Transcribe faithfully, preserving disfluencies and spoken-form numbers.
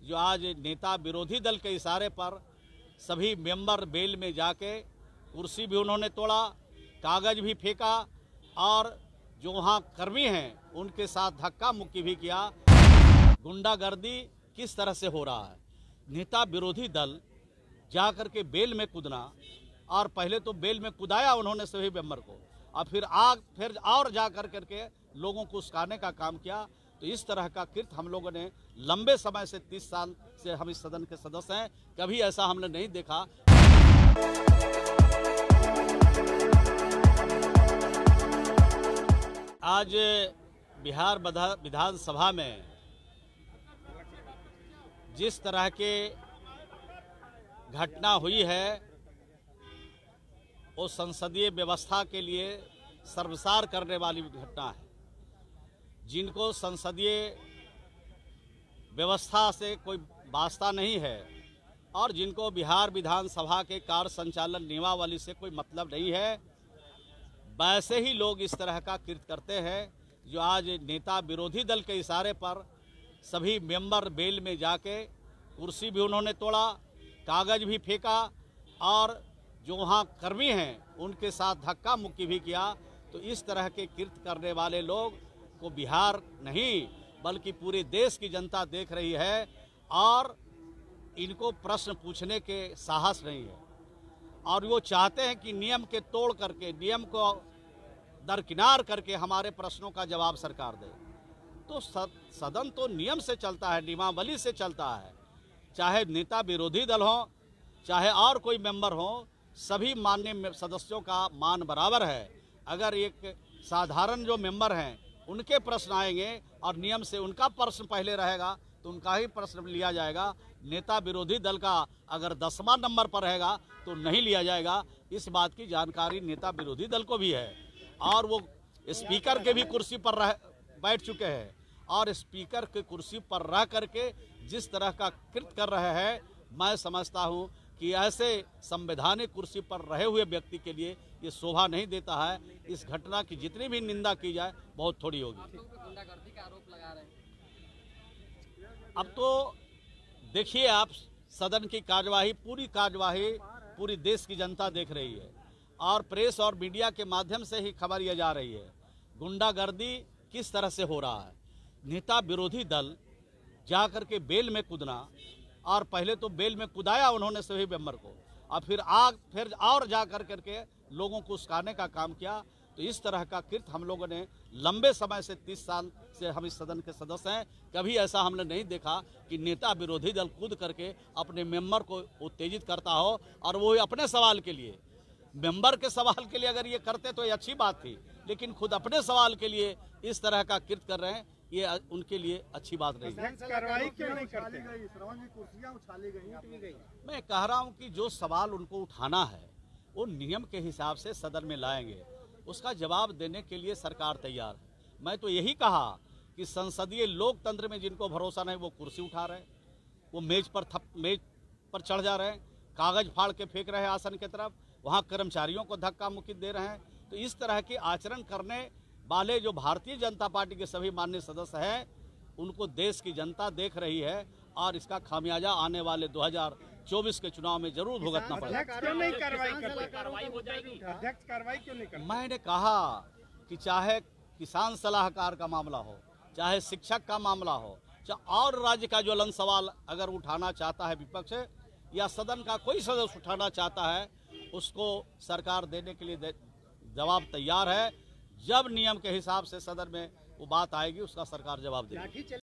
जो आज नेता विरोधी दल के इशारे पर सभी मेंबर बेल में जाके कुर्सी भी उन्होंने तोड़ा, कागज भी फेंका और जो वहाँ कर्मी हैं उनके साथ धक्का मुक्की भी किया। गुंडागर्दी किस तरह से हो रहा है, नेता विरोधी दल जा कर के बेल में कूदना, और पहले तो बेल में कूदाया उन्होंने सभी मेंबर को, और फिर आग फिर और जा कर करके लोगों को उस्काने का काम किया। तो इस तरह का कृत्य हम लोगों ने लंबे समय से तीस साल से हम इस सदन के सदस्य हैं, कभी ऐसा हमने नहीं देखा। आज बिहार विधानसभा में जिस तरह के घटना हुई है वो संसदीय व्यवस्था के लिए शर्मसार करने वाली घटना है। जिनको संसदीय व्यवस्था से कोई वास्ता नहीं है और जिनको बिहार विधानसभा के कार्य संचालन नियमावली से कोई मतलब नहीं है, वैसे ही लोग इस तरह का कृत्य करते हैं। जो आज नेता विरोधी दल के इशारे पर सभी मेंबर बेल में जाके कुर्सी भी उन्होंने तोड़ा, कागज भी फेंका और जो वहाँ कर्मी हैं उनके साथ धक्का मुक्की भी किया। तो इस तरह के कृत्य करने वाले लोग को बिहार नहीं बल्कि पूरे देश की जनता देख रही है और इनको प्रश्न पूछने के साहस नहीं है, और वो चाहते हैं कि नियम के तोड़ करके, नियम को दरकिनार करके हमारे प्रश्नों का जवाब सरकार दे। तो सदन तो नियम से चलता है, नियमावली से चलता है। चाहे नेता विरोधी दल हो, चाहे और कोई मेंबर हो, सभी माननीय सदस्यों का मान बराबर है। अगर एक साधारण जो मेंबर हैं उनके प्रश्न आएंगे और नियम से उनका प्रश्न पहले रहेगा तो उनका ही प्रश्न लिया जाएगा। नेता विरोधी दल का अगर दसवां नंबर पर रहेगा तो नहीं लिया जाएगा। इस बात की जानकारी नेता विरोधी दल को भी है और वो स्पीकर के भी कुर्सी पर रह बैठ चुके हैं, और स्पीकर के कुर्सी पर रह करके जिस तरह का कृत्य कर रहे हैं, मैं समझता हूं कि ऐसे संवैधानिक कुर्सी पर रहे हुए व्यक्ति के लिए ये शोभा नहीं देता है। इस घटना की जितनी भी निंदा की जाए बहुत थोड़ी होगी। गुंडागर्दी का आरोप लगा रहे हैं। अब तो देखिए आप, सदन की कार्यवाही, पूरी कार्यवाही पूरी देश की जनता देख रही है और प्रेस और मीडिया के माध्यम से ही खबर यह जा रही है गुंडागर्दी किस तरह से हो रहा है। नेता विरोधी दल जा कर के बेल में कूदना, और पहले तो बेल में कूदाया उन्होंने सभी मेंबर को, और फिर आग फिर और जा कर करके लोगों को उस्काने का काम किया। तो इस तरह का कृत्य हम लोगों ने लंबे समय से तीस साल से हम इस सदन के सदस्य हैं, कभी ऐसा हमने नहीं देखा कि नेता विरोधी दल कूद करके अपने मेंबर को उत्तेजित करता हो, और वो अपने सवाल के लिए, मेंबर के सवाल के लिए अगर ये करते तो ये अच्छी बात थी, लेकिन खुद अपने सवाल के लिए इस तरह का कृत्य कर रहे हैं, ये उनके लिए अच्छी बात नहीं है। कार्रवाई क्यों नहीं करते? कुर्सियां उछाली गई। मैं कह रहा हूं कि जो सवाल उनको उठाना है वो नियम के हिसाब से सदन में लाएंगे, उसका जवाब देने के लिए सरकार तैयार है। मैं तो यही कहा कि संसदीय लोकतंत्र में जिनको भरोसा नहीं वो कुर्सी उठा रहे हैं, वो मेज पर थप मेज पर चढ़ जा रहे हैं, कागज फाड़ के फेंक रहे हैं आसन की तरफ, वहाँ कर्मचारियों को धक्का मुक्की दे रहे हैं। तो इस तरह के आचरण करने वाले जो भारतीय जनता पार्टी के सभी माननीय सदस्य हैं उनको देश की जनता देख रही है, और इसका खामियाजा आने वाले दो हज़ार चौबीस के चुनाव में जरूर भुगतना पड़ेगा। क्यों नहीं कार्रवाई करते? कार्रवाई हो जाएगी। अध्यक्ष कार्रवाई क्यों नहीं करते? मैंने कहा कि चाहे किसान सलाहकार का मामला हो, चाहे शिक्षक का मामला हो, चाहे और राज्य का ज्वलन सवाल अगर उठाना चाहता है विपक्ष या सदन का कोई सदस्य उठाना चाहता है, उसको सरकार देने के लिए जवाब तैयार है। जब नियम के हिसाब से सदन में वो बात आएगी उसका सरकार जवाब देगी।